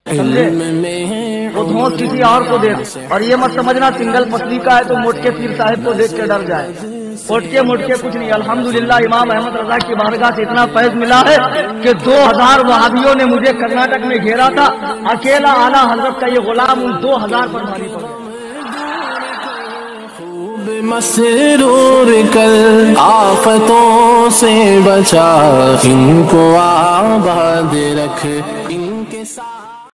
समझे? वो धौंस किसी और को दे, और ये मत समझना सिंगल पसली का है तो मोटके पीर साहिब को देख के डर जाए। मोटके कुछ नहीं। अल्हम्दुलिल्लाह इमाम अहमद रजा की बारगाह से इतना फैज मिला है कि 2000 वहाबियों ने मुझे कर्नाटक में घेरा था, अकेला आला हजरत का ये गुलाम उन 2000 पर भारी पड़ा। मसरूर कर आफतों से बचा, इनको आबाद रख।